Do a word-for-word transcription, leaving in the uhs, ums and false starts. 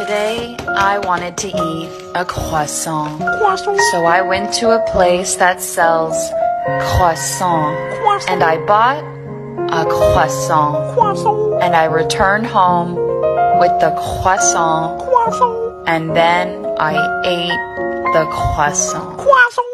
Today, I wanted to eat a croissant. Croissant. So I went to a place that sells croissant. Croissant. And I bought a croissant. Croissant. And I returned home with the croissant. Croissant. And then I ate the croissant. Croissant.